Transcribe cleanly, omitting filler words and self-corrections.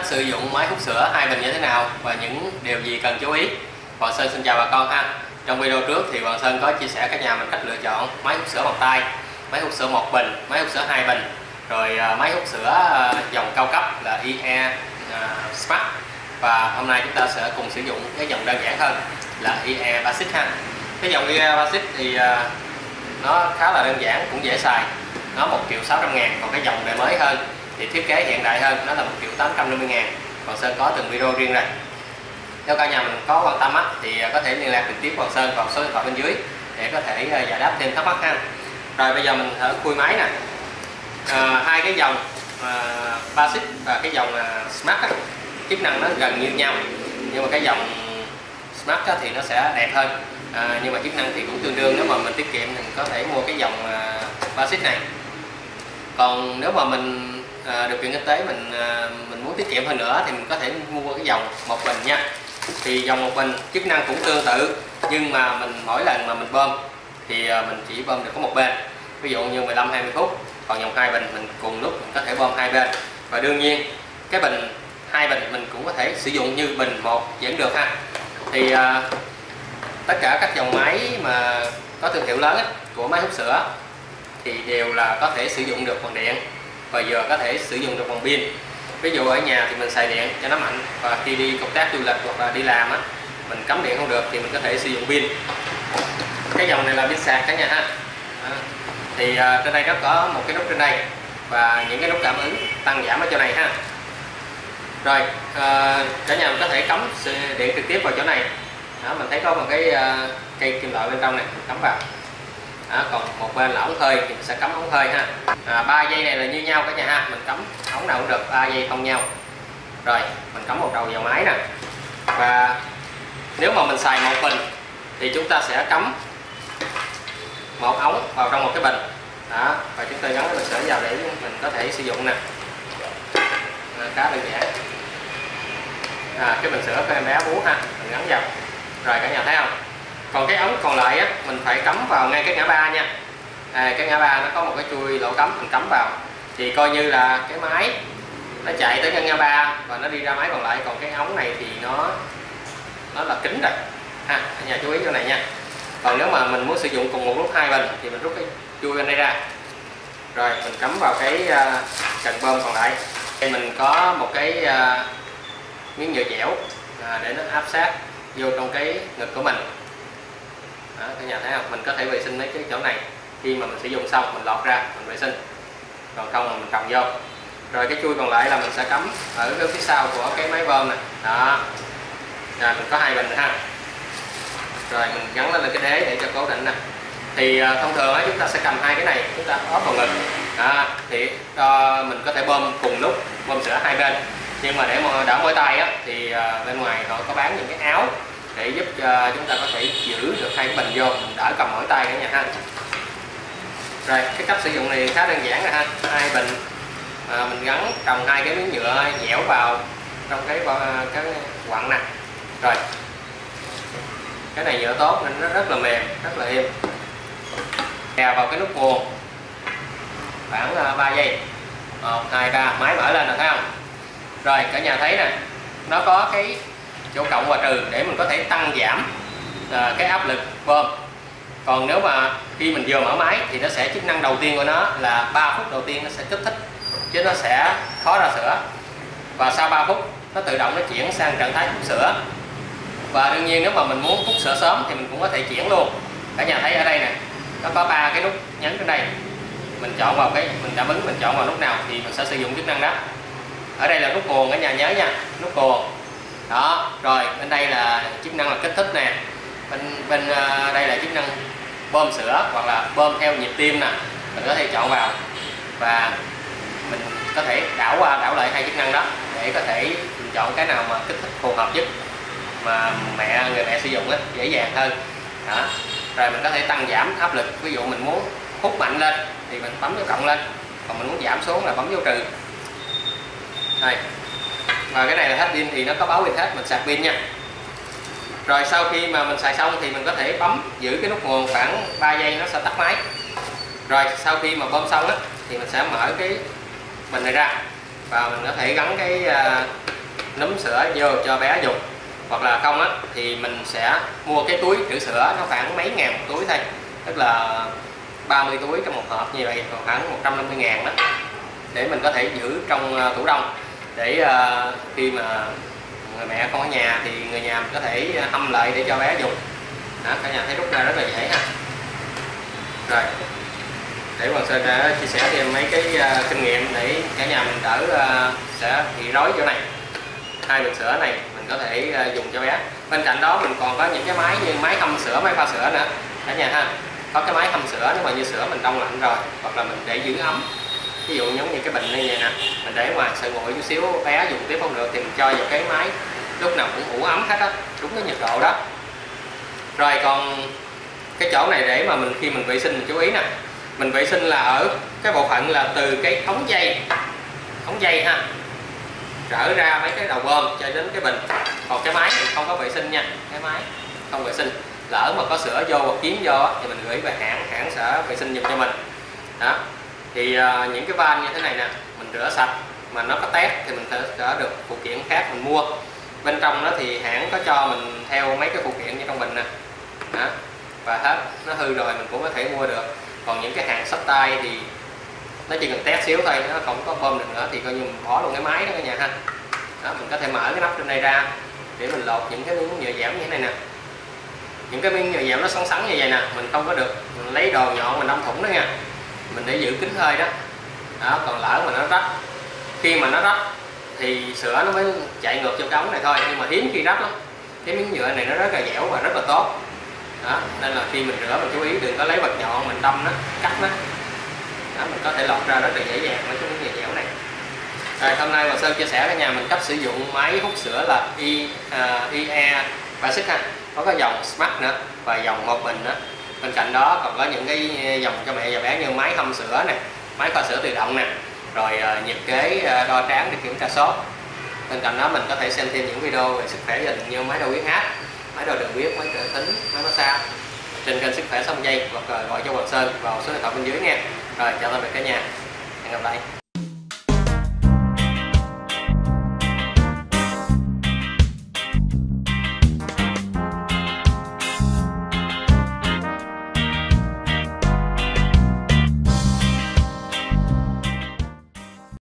cách sử dụng máy hút sữa 2 bình như thế nào và những điều gì cần chú ý. Hoàng Sơn xin chào bà con ha. Trong video trước thì Hoàng Sơn có chia sẻ cả nhà mình cách lựa chọn máy hút sữa bằng tay, máy hút sữa 1 bình, máy hút sữa 2 bình, rồi máy hút sữa dòng cao cấp là IE Smart. Và hôm nay chúng ta sẽ cùng sử dụng cái dòng đơn giản hơn là IE Basic ha. Cái dòng IE Basic thì nó khá là đơn giản, cũng dễ xài. Nó 1.600.000, còn cái dòng đời mới hơn thì thiết kế hiện đại hơn, nó là 1.850.000. Hoàng Sơn có từng video riêng rồi. Nếu cả nhà mình có quan tâm thì có thể liên lạc trực tiếp Hoàng Sơn vào số điện thoại bên dưới để có thể giải đáp thêm thắc mắc ha. Rồi bây giờ mình thử khui máy nè. Hai cái dòng Basic và cái dòng Smart chức năng nó gần như nhau, nhưng mà cái dòng Smart thì nó sẽ đẹp hơn, nhưng mà chức năng thì cũng tương đương. Nếu mà mình tiết kiệm thì mình có thể mua cái dòng Basic này. Còn nếu mà mình điều kiện kinh tế mình muốn tiết kiệm hơn nữa thì mình có thể mua cái dòng 1 bình nha. Thì dòng 1 bình chức năng cũng tương tự, nhưng mà mỗi lần mà mình bơm thì mình chỉ bơm được có một bên, ví dụ như 15-20 phút. Còn dòng 2 bình mình cùng lúc mình có thể bơm 2 bên. Và đương nhiên cái bình 2 bình mình cũng có thể sử dụng như bình 1 vẫn được ha. Thì tất cả các dòng máy mà có thương hiệu lớn của máy hút sữa thì đều là có thể sử dụng được bằng điện và vừa có thể sử dụng được bằng pin. Ví dụ ở nhà thì mình xài điện cho nó mạnh, và khi đi công tác du lịch hoặc là đi làm mình cắm điện không được thì mình có thể sử dụng pin. Cái dòng này là pin sạc cả nhà ha. Thì trên đây nó có một cái nút trên đây và những cái nút cảm ứng tăng giảm ở chỗ này ha. Rồi cả nhà mình có thể cắm điện trực tiếp vào chỗ này. Đó, mình thấy có một cái cây kim loại bên trong này, mình cắm vào. Đó, còn một bên là ống hơi thì mình sẽ cắm ống hơi ha. 3 dây này là như nhau cả nhà ha, mình cắm ống nào cũng được, 3 dây thông nhau. Rồi mình cắm một đầu vào máy nè. Và nếu mà mình xài 1 bình thì chúng ta sẽ cắm một ống vào trong một cái bình. Đó, và chúng ta gắn cái bình sữa vào để mình có thể sử dụng nè. Khá đơn giản. Cái bình sữa của em bé bú ha, mình gắn vào. Rồi cả nhà thấy không? Còn cái ống còn lại mình phải cắm vào ngay cái ngã ba nha. Cái ngã ba nó có một cái chui lỗ cắm, mình cắm vào thì coi như là cái máy nó chạy tới ngã ba và nó đi ra máy còn lại. Còn cái ống này thì nó là kính rồi ha, cả nhà chú ý chỗ này nha. Còn nếu mà mình muốn sử dụng cùng một lúc 2 bình thì mình rút cái chui bên đây ra, rồi mình cắm vào cái cần bơm còn lại. Đây mình có một cái miếng nhựa dẻo để nó áp sát vô trong cái ngực của mình. Đó, cả nhà thấy không? Mình có thể vệ sinh mấy cái chỗ này, khi mà mình sử dụng xong mình lọt ra mình vệ sinh, còn không là mình trồng vô. Rồi cái chui còn lại là mình sẽ cắm ở cái phía sau của cái máy bơm này. Đó, rồi mình có 2 bình nữa ha. Rồi mình gắn lên cái đế để cho cố định nè. Thì thông thường chúng ta sẽ cầm 2 cái này chúng ta ốp vào ngực. Thì mình có thể bơm cùng lúc, bơm sữa 2 bên. Nhưng mà để mà đỡ mỏi tay thì bên ngoài họ có bán những cái áo để giúp cho chúng ta có thể giữ được 2 cái bình vô, mình đỡ cầm mỏi tay cả nhà ha. Rồi cái cách sử dụng này khá đơn giản rồi ha. 2 bình mình gắn trồng 2 cái miếng nhựa dẻo vào trong cái quặng nè. Rồi cái này nhựa tốt nên nó rất là mềm, rất là êm. Đè vào cái nút nguồn khoảng 3 giây. 1, 2, 3, máy mở lên rồi thấy không? Rồi cả nhà thấy nè, nó có cái chỗ cộng và trừ để mình có thể tăng giảm cái áp lực bơm. Còn nếu mà khi mình vừa mở máy thì nó sẽ chức năng đầu tiên của nó là 3 phút đầu tiên nó sẽ kích thích chứ nó sẽ khó ra sữa. Và sau 3 phút nó tự động nó chuyển sang trạng thái hút sữa. Và đương nhiên nếu mà mình muốn hút sữa sớm thì mình cũng có thể chuyển luôn. Cả nhà thấy ở đây nè, nó có 3 cái nút nhấn trên đây. Mình chọn vào mình cảm ứng, mình chọn vào nút nào thì mình sẽ sử dụng chức năng đó. Ở đây là nút nguồn, cả nhà nhớ nha, nút nguồn. Đó, rồi bên đây là chức năng là kích thích nè. Bên đây là chức năng bơm sữa hoặc là bơm theo nhịp tim nè. Mình có thể chọn vào và mình có thể đảo qua đảo lại 2 chức năng đó để có thể mình chọn cái nào mà kích thích phù hợp nhất mà người mẹ sử dụng dễ dàng hơn. Đó. Rồi mình có thể tăng giảm áp lực, ví dụ mình muốn hút mạnh lên thì mình bấm dấu cộng lên, còn mình muốn giảm xuống là bấm dấu trừ. Rồi. Và cái này là hết pin thì nó có báo pin hết, mình sạc pin nha. Rồi sau khi mà mình xài xong thì mình có thể bấm giữ cái nút nguồn khoảng 3 giây nó sẽ tắt máy. Rồi sau khi mà bơm xong thì mình sẽ mở cái bình này ra và mình có thể gắn cái núm sữa vô cho bé dùng, hoặc là không á thì mình sẽ mua cái túi trữ sữa, nó khoảng mấy ngàn một túi thôi, tức là 30 túi trong một hộp như vậy, khoảng 150.000 đó, để mình có thể giữ trong tủ đông, để khi mà người mẹ không ở nhà thì người nhà mình có thể hâm lại để cho bé dùng. Đó, cả nhà thấy rút ra rất là dễ ha. Rồi, để Hoàng Sơn đã chia sẻ thêm mấy cái kinh nghiệm để cả nhà mình đỡ sẽ bị rối chỗ này. Hai bình sữa này mình có thể dùng cho bé. Bên cạnh đó mình còn có những cái máy như máy hâm sữa, máy pha sữa nữa cả nhà ha. Có cái máy hâm sữa nếu mà như sữa mình đông lạnh rồi, hoặc là mình để giữ ấm, ví dụ giống như cái bình như vậy nè, mình để ngoài sợ nguội chút xíu bé dùng tiếp không được thì mình cho vào cái máy, lúc nào cũng ủ ấm hết á, đúng cái nhiệt độ đó. Rồi còn cái chỗ này để mà khi mình vệ sinh mình chú ý nè, mình vệ sinh là ở cái bộ phận là từ cái ống dây ha, trở ra mấy cái đầu bơm cho đến cái bình. Còn cái máy mình không có vệ sinh nha, cái máy không vệ sinh, lỡ mà có sữa vô hoặc kiến vô thì mình gửi về hãng sẽ vệ sinh giùm cho mình. Đó thì những cái van như thế này nè mình rửa sạch, mà nó có tét thì mình sẽ được phụ kiện khác mình mua. Bên trong đó thì hãng có cho mình theo mấy cái phụ kiện như trong bình nè. Đó, và hết nó hư rồi mình cũng có thể mua được. Còn những cái hàng xách tay thì nó chỉ cần test xíu thôi, nó không có bơm được nữa thì coi như mình bỏ luôn cái máy đó cả nhà ha. Đó, mình có thể mở cái nắp trên đây ra để mình lột những cái miếng nhựa dẻo như thế này nè. Những cái miếng nhựa dẻo nó xoắn xoắn như vậy nè, mình không có được mình lấy đồ nhọn mình đâm thủng đó nha, mình để giữ kín hơi đó. Đó, còn lỡ mà nó rách, khi mà nó rách thì sữa nó mới chạy ngược trong cái ống này thôi, nhưng mà hiếm khi rách lắm. Cái miếng nhựa này nó rất là dẻo và rất là tốt. Đó, nên là khi mình rửa mình chú ý đừng có lấy vật nhọn mình đâm nó, cắt nó. Đó, mình có thể lọt ra rất là dễ dàng với cái miếng nhựa dẻo này. Rồi, hôm nay Hoàng Sơn chia sẻ với nhà mình cách sử dụng máy hút sữa là IE Basic ha. Có cái dòng Smart nữa và dòng một bình nữa. Bên cạnh đó còn có những cái dòng cho mẹ và bé như máy hâm sữa nè, máy pha sữa tự động nè, rồi nhiệt kế đo tráng để kiểm tra sốt. Bên cạnh đó mình có thể xem thêm những video về sức khỏe gia đình như máy đo huyết áp, máy đo đường huyết, máy trợ thính, máy massage trên kênh Sức Khỏe Xong Dây, hoặc gọi cho Hoàng Sơn vào số điện thoại bên dưới nha. Rồi, chào tạm biệt cả nhà, hẹn gặp lại.